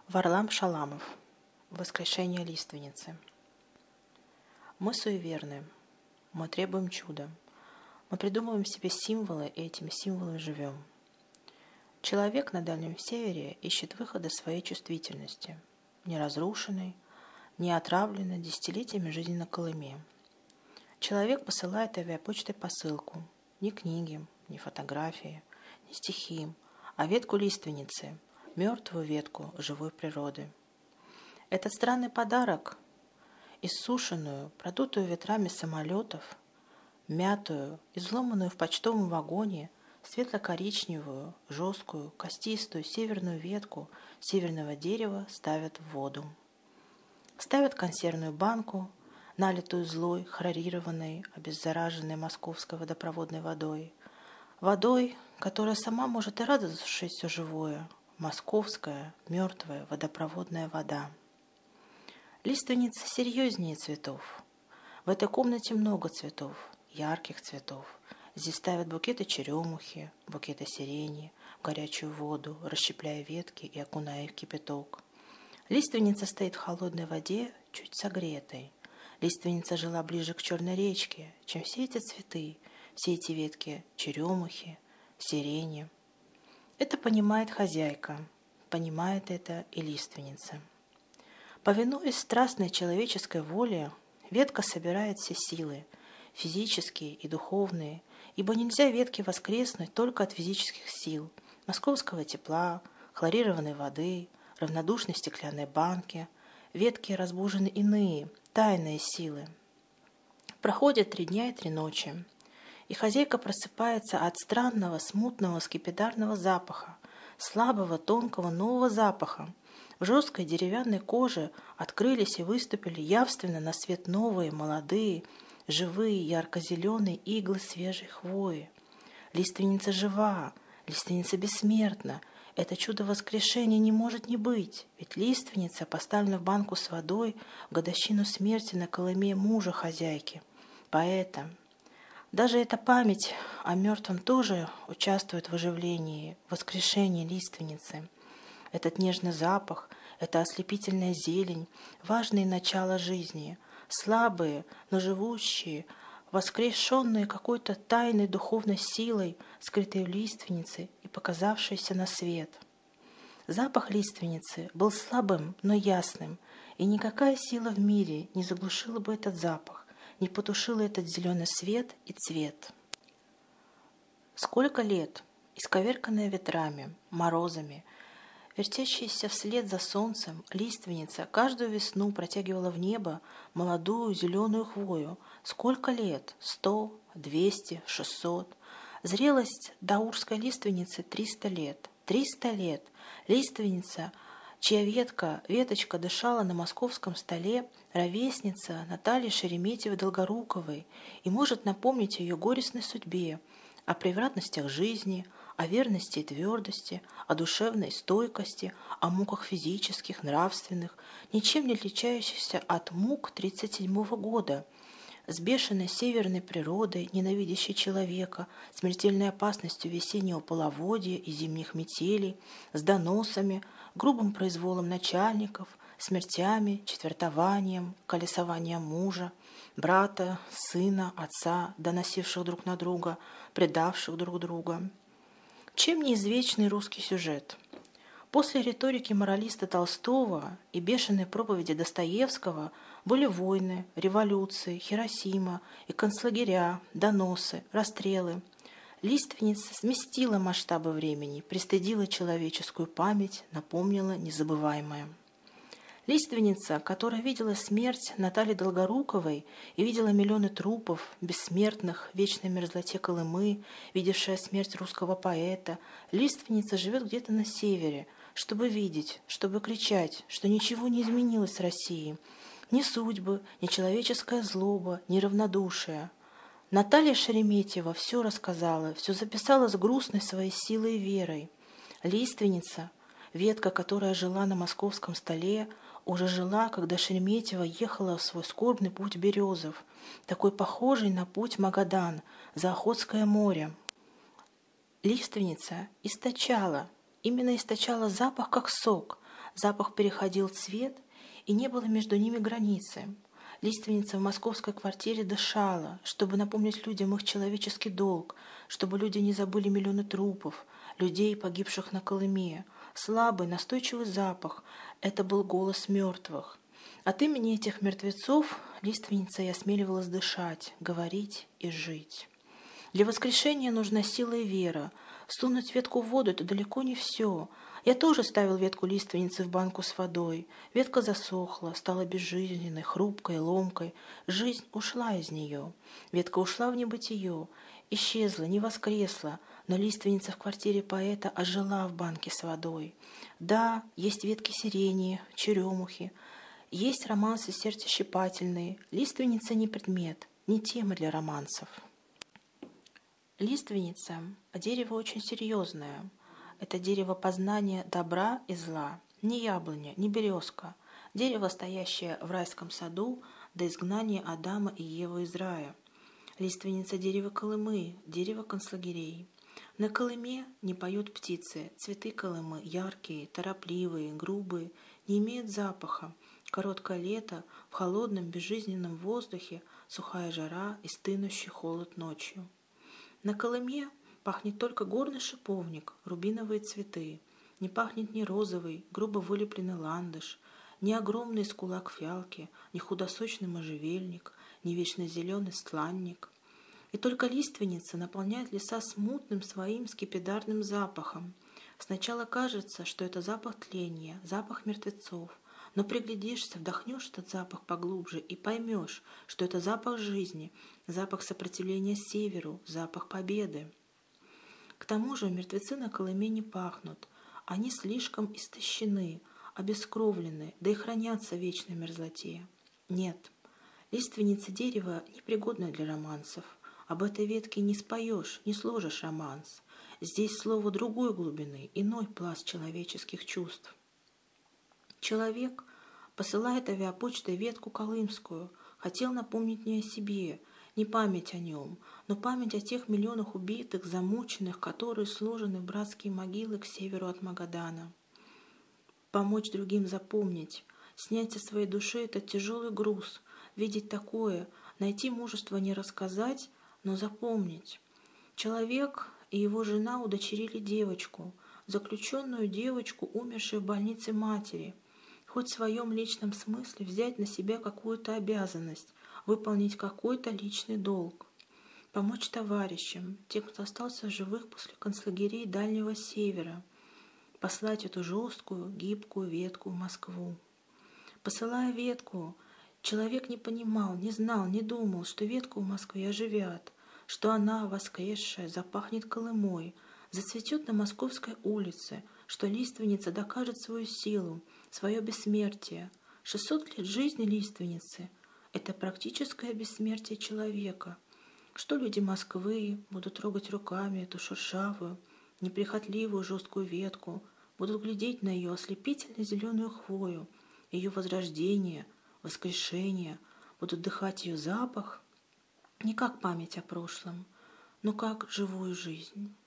Варлам Шаламов. Воскрешение лиственницы. Мы суеверны. Мы требуем чуда. Мы придумываем себе символы и этими символами живем. Человек на Дальнем Севере ищет выхода своей чувствительности, не разрушенной, не отравленной десятилетиями жизни на Колыме. Человек посылает авиапочтой посылку, не книги, не фотографии, не стихи, а ветку лиственницы, мертвую ветку живой природы. Этот странный подарок, иссушенную, продутую ветрами самолетов, мятую, изломанную в почтовом вагоне, светло-коричневую, жесткую, костистую северную ветку северного дерева ставят в воду. Ставят консервную банку, налитую злой, хлорированной, обеззараженной московской водопроводной водой. Водой, которая сама может и рада засушить все живое. Московская, мертвая водопроводная вода. Лиственница серьезнее цветов. В этой комнате много цветов, ярких цветов. Здесь ставят букеты черемухи, букеты сирени, в горячую воду, расщепляя ветки и окуная их в кипяток. Лиственница стоит в холодной воде, чуть согретой. Лиственница жила ближе к Черной речке, чем все эти цветы, все эти ветки черемухи, сирени. Это понимает хозяйка, понимает это и лиственница. Повинуясь страстной человеческой воле, ветка собирает все силы, физические и духовные, ибо нельзя ветке воскреснуть только от физических сил, московского тепла, хлорированной воды, равнодушной стеклянной банки. Ветки разбужены иные, тайные силы. Проходят 3 дня и 3 ночи. И хозяйка просыпается от странного, смутного, скипидарного запаха, слабого, тонкого, нового запаха. В жесткой деревянной коже открылись и выступили явственно на свет новые, молодые, живые, ярко-зеленые иглы свежей хвои. Лиственница жива, лиственница бессмертна. Это чудо воскрешения не может не быть, ведь лиственница поставлена в банку с водой в годовщину смерти на Колыме мужа хозяйки, поэта. Даже эта память о мертвом тоже участвует в оживлении, воскрешении лиственницы. Этот нежный запах, эта ослепительная зелень, важные начала жизни, слабые, но живущие, воскрешенные какой-то тайной духовной силой, скрытой в лиственнице и показавшейся на свет. Запах лиственницы был слабым, но ясным, и никакая сила в мире не заглушила бы этот запах, не потушила этот зеленый свет и цвет. Сколько лет, исковерканная ветрами, морозами, вертящаяся вслед за солнцем, лиственница каждую весну протягивала в небо молодую зеленую хвою. Сколько лет? 100, 200, 600. Зрелость даурской лиственницы 300 лет. 300 лет. Лиственница, чья веточка дышала на московском столе, ровесница Натальи Шереметьевой-Долгоруковой и может напомнить о ее горестной судьбе, о превратностях жизни, о верности и твердости, о душевной стойкости, о муках физических, нравственных, ничем не отличающихся от мук 1937 года, с бешеной северной природой, ненавидящей человека, смертельной опасностью весеннего половодья и зимних метелей, с доносами, грубым произволом начальников, смертями, четвертованием, колесованием мужа, брата, сына, отца, доносивших друг на друга, предавших друг друга. Чем не извечный русский сюжет? После риторики моралиста Толстого и бешеной проповеди Достоевского были войны, революции, Хиросима и концлагеря, доносы, расстрелы. Лиственница сместила масштабы времени, пристыдила человеческую память, напомнила незабываемое. Лиственница, которая видела смерть Натальи Долгоруковой и видела миллионы трупов, бессмертных, в вечной мерзлоте Колымы, видевшая смерть русского поэта, лиственница живет где-то на севере, чтобы видеть, чтобы кричать, что ничего не изменилось в России. Ни судьбы, ни человеческая злоба, ни равнодушие. Наталья Шереметьева все рассказала, все записала с грустной своей силой и верой. Лиственница, ветка, которая жила на московском столе, уже жила, когда Шереметьева ехала в свой скорбный путь Березов, такой похожий на путь Магадан, за Охотское море. Лиственница источала, именно источала запах, как сок, Запах переходил цвет, и не было между ними границы. Лиственница в московской квартире дышала, чтобы напомнить людям их человеческий долг, чтобы люди не забыли миллионы трупов, людей, погибших на Колыме. Слабый, настойчивый запах — это был голос мертвых. От имени этих мертвецов лиственница и осмеливалась дышать, говорить и жить. Для воскрешения нужна сила и вера. Сунуть ветку в воду — это далеко не все. Я тоже ставил ветку лиственницы в банку с водой. Ветка засохла, стала безжизненной, хрупкой, ломкой. Жизнь ушла из нее. Ветка ушла в небытие, исчезла, не воскресла, но лиственница в квартире поэта ожила в банке с водой. Да, есть ветки сирени, черемухи, есть романсы сердцещипательные. Лиственница не предмет, не тема для романсов. Лиственница – дерево очень серьезное. Это дерево познания добра и зла. Не яблоня, не березка. Дерево, стоящее в райском саду до изгнания Адама и Евы из рая. Лиственница – дерево Колымы, дерево концлагерей. На Колыме не поют птицы. Цветы Колымы яркие, торопливые, грубые, не имеют запаха. Короткое лето, в холодном безжизненном воздухе, сухая жара и стынущий холод ночью. На Колыме пахнет только горный шиповник, рубиновые цветы. Не пахнет ни розовый, грубо вылепленный ландыш, ни огромный с кулак фиалки, ни худосочный можжевельник, ни вечно зеленый стланник. И только лиственница наполняет леса смутным своим скипидарным запахом. Сначала кажется, что это запах тления, запах мертвецов. Но приглядишься, вдохнешь этот запах поглубже и поймешь, что это запах жизни, запах сопротивления северу, запах победы. К тому же мертвецы на Колыме не пахнут. Они слишком истощены, обескровлены, да и хранятся в вечной мерзлоте. Нет, лиственница дерева непригодна для романсов. Об этой ветке не споешь, не сложишь романс. Здесь слово другой глубины, иной пласт человеческих чувств. Человек посылает авиапочтой ветку колымскую, хотел напомнить не о себе, не память о нем, но память о тех миллионах убитых, замученных, которые сложены в братские могилы к северу от Магадана. Помочь другим запомнить, снять со своей души этот тяжелый груз, видеть такое, найти мужество не рассказать, но запомнить. Человек и его жена удочерили девочку, заключенную девочку, умершей в больнице матери. Хоть в своем личном смысле взять на себя какую-то обязанность, выполнить какой-то личный долг. Помочь товарищам, тем, кто остался в живых после концлагерей Дальнего Севера. Послать эту жесткую, гибкую ветку в Москву. Посылая ветку, человек не понимал, не знал, не думал, что ветку в Москве оживят, что она, воскресшая, запахнет Колымой, зацветет на Московской улице, что лиственница докажет свою силу, свое бессмертие. 600 лет жизни лиственницы – это практическое бессмертие человека. Что люди Москвы будут трогать руками эту шершавую, неприхотливую жесткую ветку, будут глядеть на ее ослепительно зеленую хвою, ее возрождение, воскрешение, будут дыхать ее запах, не как память о прошлом, но как живую жизнь.